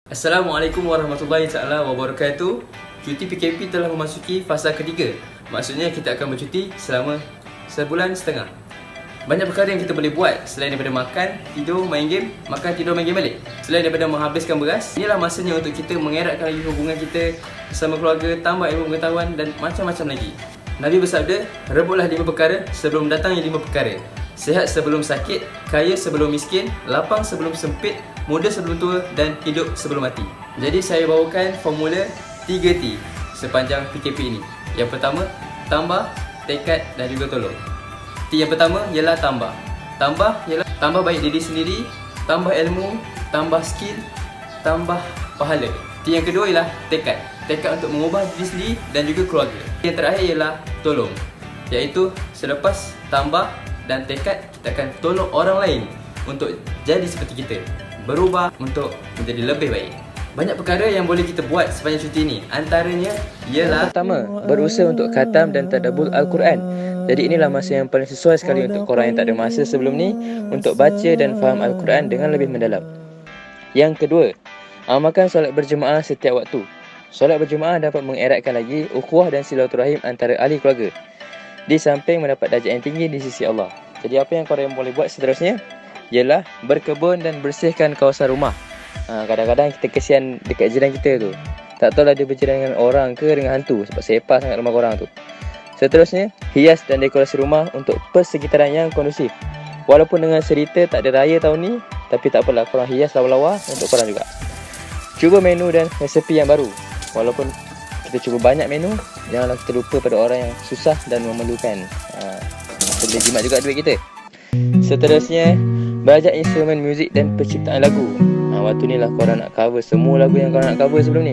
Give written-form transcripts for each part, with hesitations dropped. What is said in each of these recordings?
Assalamualaikum warahmatullahi taala wabarakatuh. Cuti PKP telah memasuki fasa ketiga. Maksudnya kita akan bercuti selama sebulan setengah. Banyak perkara yang kita boleh buat selain daripada makan, tidur, main game, makan, tidur, main game balik. Selain daripada menghabiskan beras, inilah masanya untuk kita mengeratkan lagi hubungan kita bersama keluarga, tambah ilmu pengetahuan dan macam-macam lagi. Nabi bersabda, rebutlah 5 perkara sebelum datangnya 5 perkara. Sehat sebelum sakit, kaya sebelum miskin, lapang sebelum sempit, muda sebelum tua dan hidup sebelum mati. Jadi saya bawakan formula 3T sepanjang PKP ini. Yang pertama, tambah, tekad dan juga tolong. T yang pertama ialah tambah. Tambah ialah tambah baik diri sendiri, tambah ilmu, tambah skill, tambah pahala. T yang kedua ialah tekad. Tekad untuk mengubah diri sendiri dan juga keluarga. Yang terakhir ialah tolong, iaitu selepas tambah dan tekad, kita akan tolong orang lain untuk jadi seperti kita, berubah untuk menjadi lebih baik. Banyak perkara yang boleh kita buat sepanjang cuti ini. Antaranya ialah pertama, berusaha untuk khatam dan tadabbur Al-Quran. Jadi inilah masa yang paling sesuai sekali untuk korang yang tak ada masa sebelum ni untuk baca dan faham Al-Quran dengan lebih mendalam. Yang kedua, amalkan solat berjemaah setiap waktu. Solat berjemaah dapat mengeratkan lagi ukhuwah dan silaturahim antara ahli keluarga, di samping mendapat darjat yang tinggi di sisi Allah. Jadi apa yang korang boleh buat seterusnya ialah berkebun dan bersihkan kawasan rumah. Kadang-kadang kita kesian dekat jiran kita tu, tak tahulah dia berjiran dengan orang ke dengan hantu, sebab sepa sangat rumah korang tu. Seterusnya, hias dan dekorasi rumah untuk persekitaran yang kondusif. Walaupun dengan cerita tak ada raya tahun ni, tapi tak apalah, korang hias lawa-lawa untuk korang juga. Cuba menu dan resepi yang baru. Walaupun kita cuba banyak menu, janganlah kita lupa pada orang yang susah dan memerlukan. Boleh jimat juga duit kita. Seterusnya, belajar instrumen muzik dan penciptaan lagu. Waktu ni lah korang nak cover semua lagu yang korang nak cover sebelum ni.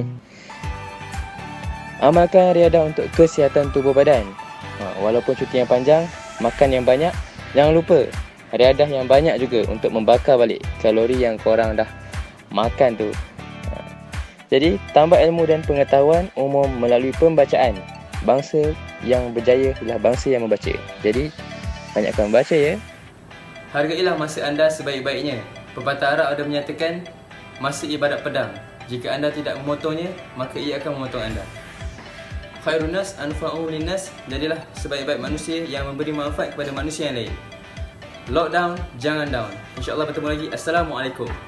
Amalkan riadah untuk kesihatan tubuh badan. Walaupun cuti yang panjang, makan yang banyak, jangan lupa riadah yang banyak juga untuk membakar balik kalori yang korang dah makan tu. Jadi, tambah ilmu dan pengetahuan umum melalui pembacaan. Bangsa yang berjaya adalah bangsa yang membaca. Jadi, banyakkan membaca ya. hargailah masa anda sebaik-baiknya. Pepatah Arab ada menyatakan, masa ibarat pedang. Jika anda tidak memotongnya, maka ia akan memotong anda. Khairun nas anfa'uhum linnas. Jadilah sebaik-baik manusia yang memberi manfaat kepada manusia yang lain. Lockdown, jangan down. InsyaAllah bertemu lagi. Assalamualaikum.